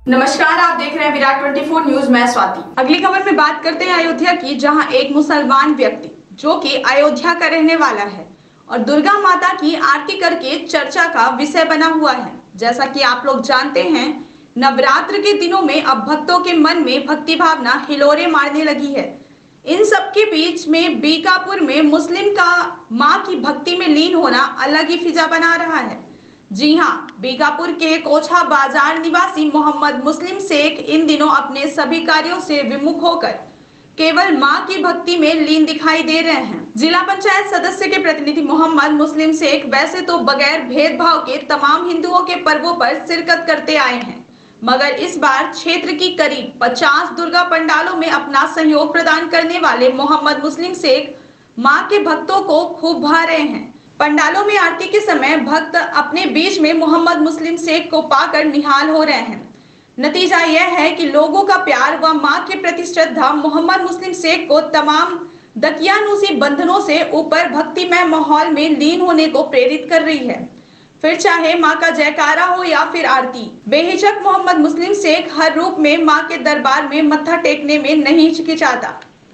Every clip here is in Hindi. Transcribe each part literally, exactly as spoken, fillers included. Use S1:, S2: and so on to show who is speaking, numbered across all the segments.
S1: नमस्कार, आप देख रहे हैं विराट चौबीस न्यूज। मैं स्वाति। अगली खबर में बात करते हैं अयोध्या की, जहां एक मुसलमान व्यक्ति जो कि अयोध्या का रहने वाला है और दुर्गा माता की आरती करके चर्चा का विषय बना हुआ है। जैसा कि आप लोग जानते हैं, नवरात्र के दिनों में अब भक्तों के मन में भक्ति भावना हिलोरे मारने लगी है। इन सब के बीच में बीकापुर में मुस्लिम का मां की भक्ति में लीन होना अलग ही फिजा बना रहा है। जी हाँ, बीकापुर के कोछा बाजार निवासी मोहम्मद मुस्लिम शेख इन दिनों अपने सभी कार्यों से विमुख होकर केवल मां की भक्ति में लीन दिखाई दे रहे हैं। जिला पंचायत सदस्य के प्रतिनिधि मोहम्मद मुस्लिम शेख वैसे तो बगैर भेदभाव के तमाम हिंदुओं के पर्वों पर शिरकत करते आए हैं, मगर इस बार क्षेत्र की करीब पचास दुर्गा पंडालों में अपना सहयोग प्रदान करने वाले मोहम्मद मुस्लिम शेख मां के भक्तों को खूब भा रहे हैं। पंडालों में आरती के समय भक्त अपने बीच में मोहम्मद मुस्लिम शेख को पाकर निहाल हो रहे हैं। नतीजा यह है कि लोगों का प्यार व मां के प्रति श्रद्धा मोहम्मद मुस्लिम शेख को तमाम दकियानूसी बंधनों से ऊपर भक्तिमय माहौल में लीन होने को प्रेरित कर रही है। फिर चाहे मां का जयकारा हो या फिर आरती, बेहिचक मोहम्मद मुस्लिम शेख हर रूप में मां के दरबार में मत्था टेकने में नहीं हिचकिचाता।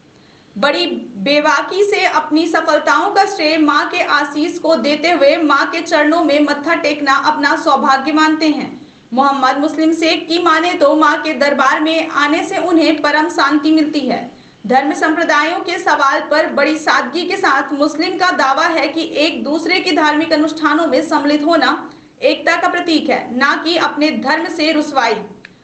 S1: बड़ी बेबाकी से अपनी सफलताओं का श्रेय मां के आशीष को देते हुए मां के चरणों में मत्था टेकना अपना सौभाग्य मानते हैं। मोहम्मद मुस्लिम शेख की माने तो मां के दरबार में आने से उन्हें परम शांति मिलती है। धर्म संप्रदायों के सवाल पर बड़ी सादगी के साथ मुस्लिम का दावा है कि एक दूसरे के धार्मिक अनुष्ठानों में सम्मिलित होना एकता का प्रतीक है, ना कि अपने धर्म से रुसवाई।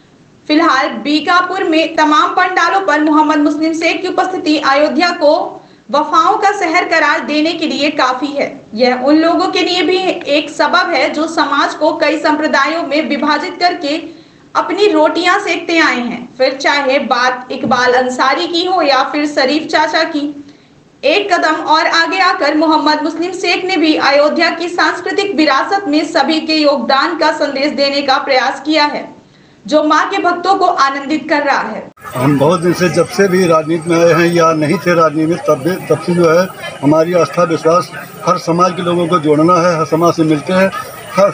S1: फिलहाल बीकापुर में तमाम पंडालों पर मोहम्मद मुस्लिम शेख की उपस्थिति अयोध्या को वफाओं का शहर करार देने के लिए काफी है। यह उन लोगों के लिए भी एक सबब है जो समाज को कई संप्रदायों में विभाजित करके अपनी रोटियां सेकते आए हैं। फिर चाहे बात इकबाल अंसारी की हो या फिर शरीफ चाचा की। एक कदम और आगे आकर मोहम्मद मुस्लिम शेख ने भी अयोध्या की सांस्कृतिक विरासत में सभी के योगदान का संदेश देने का प्रयास किया है, जो मां के भक्तों को आनंदित कर रहा है।
S2: हम बहुत दिन से, जब से भी राजनीति में आए हैं या नहीं थे राजनीति में, तब भी तब से जो है हमारी आस्था विश्वास हर समाज के लोगों को जोड़ना है। हर समाज से मिलते हैं, हर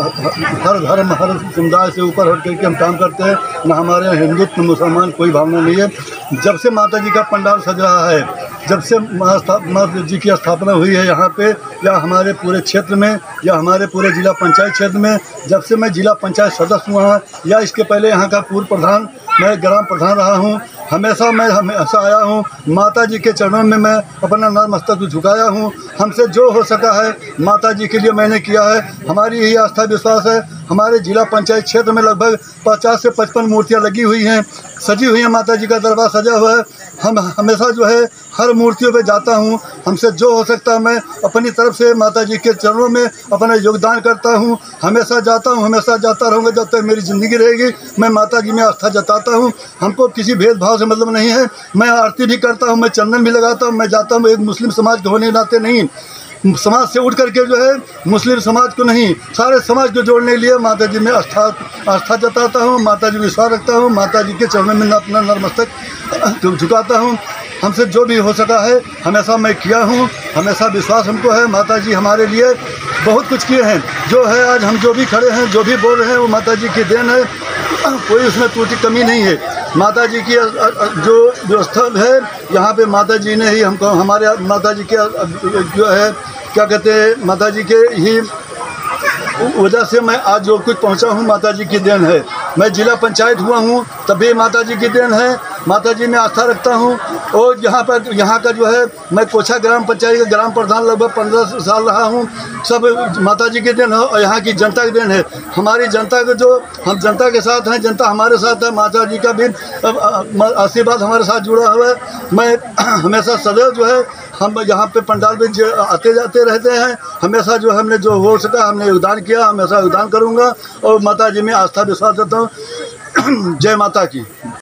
S2: हर धर्म हर समुदाय से ऊपर हट करके हम काम करते हैं। न हमारे यहाँ हिंदुत्व न मुसलमान कोई भावना नहीं है। जब से माता जी का पंडाल सज रहा है, जब से माता जी की स्थापना हुई है यहाँ पे, या हमारे पूरे क्षेत्र में या हमारे पूरे जिला पंचायत क्षेत्र में, जब से मैं जिला पंचायत सदस्य हुआ या इसके पहले यहाँ का पूर्व प्रधान, मैं ग्राम प्रधान रहा हूँ, हमेशा मैं हमेशा आया हूँ। माता जी के चरणों में मैं अपना नतमस्तक झुकाया हूँ। हमसे जो हो सका है माता जी के लिए मैंने किया है। हमारी यही आस्था विश्वास है। हमारे जिला पंचायत क्षेत्र में लगभग पचास से पचपन मूर्तियाँ लगी हुई हैं, सजी हुई हैं। माता जी का दरबार सजा हुआ है। हम हमेशा जो है हर मूर्तियों पे जाता हूँ। हमसे जो हो सकता है मैं अपनी तरफ से माता जी के चरणों में अपना योगदान करता हूँ। हमेशा जाता हूँ, हमेशा जाता रहूँगा जब तक मेरी ज़िंदगी रहेगी। मैं माता जी में आस्था जताता हूँ। हमको किसी भेदभाव से मतलब नहीं है। मैं आरती भी करता हूँ, मैं चंदन भी लगाता हूँ। मैं जाता हूँ एक मुस्लिम समाज के होने के नाते नहीं, समाज से उठ करके जो है मुस्लिम समाज को नहीं, सारे समाज को जोड़ने के लिए माता जी में आस्था आस्था जताता हूँ। माता जी विश्वास रखता हूँ। माता जी के चरणों में अपना नतमस्तक झुकाता हूँ। हमसे जो भी हो सका है हमेशा मैं किया हूँ। हमेशा विश्वास हमको है। माता जी हमारे लिए बहुत कुछ किए हैं। जो है आज हम जो भी खड़े हैं, जो भी बोल रहे हैं, वो माता जी की देन है। कोई उसमें त्रुटि कमी नहीं है। माता जी की जो व्यवस्था है यहाँ पे माता जी ने ही हमको, हमारे माता जी के जो है क्या कहते हैं, माता जी के ही वजह से मैं आज जो कुछ पहुँचा हूँ माता जी की देन है। मैं जिला पंचायत हुआ हूँ तभी माता जी की देन है। माता जी में आस्था रखता हूँ। और यहाँ पर यहाँ का जो है मैं कोछा ग्राम पंचायत का ग्राम प्रधान लगभग पंद्रह साल रहा हूँ। सब माता जी की देन है और यहाँ की जनता की देन है। हमारी जनता को जो, हम जनता के साथ हैं, जनता हमारे साथ है। माता जी का भी आशीर्वाद हमारे साथ जुड़ा हुआ है। मैं हमेशा सदैव जो है हम यहाँ पे पंडाल में आते जाते रहते हैं। हमेशा जो हमने जो हो सका हमने योगदान किया, हमेशा योगदान करूँगा और माता जी में आस्था विश्वास रखता हूँ। जय माता की।